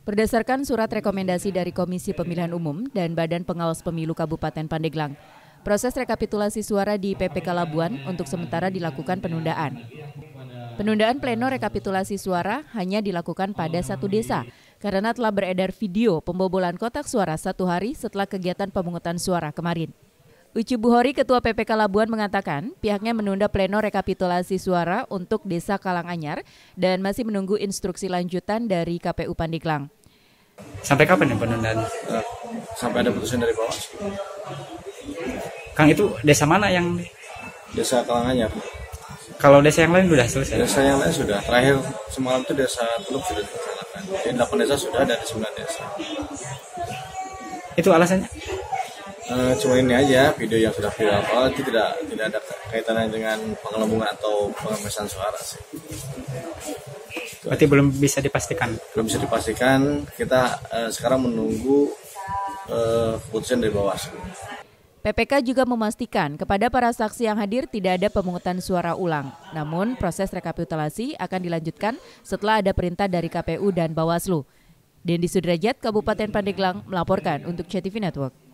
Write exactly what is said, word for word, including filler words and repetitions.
Berdasarkan surat rekomendasi dari Komisi Pemilihan Umum dan Badan Pengawas Pemilu Kabupaten Pandeglang, proses rekapitulasi suara di P P K Labuan untuk sementara dilakukan penundaan. Penundaan pleno rekapitulasi suara hanya dilakukan pada satu desa karena telah beredar video pembobolan kotak suara satu hari setelah kegiatan pemungutan suara kemarin. Uci Buhori, Ketua P P K Labuan, mengatakan pihaknya menunda pleno rekapitulasi suara untuk Desa Kalanganyar dan masih menunggu instruksi lanjutan dari K P U Pandeglang. Sampai kapan ya penundaan? Uh, sampai ada putusan dari bawah. Kang, itu desa mana yang? Desa Kalanganyar. Kalau desa yang lain sudah selesai? Desa yang lain sudah. Terakhir semalam itu desa Teluk sudah dilaksanakan. Jadi delapan desa sudah, dari sembilan desa. Itu alasannya? Uh, cuma ini aja, video yang sudah viral itu tidak tidak ada kaitannya dengan penggelembungan atau pengemesan suara sih. Berarti belum bisa dipastikan? Belum bisa dipastikan, kita uh, sekarang menunggu uh, keputusan dari Bawaslu. P P K juga memastikan kepada para saksi yang hadir tidak ada pemungutan suara ulang. Namun proses rekapitulasi akan dilanjutkan setelah ada perintah dari K P U dan Bawaslu. Dendi Sudrajat, Kabupaten Pandeglang, melaporkan untuk C T V Network.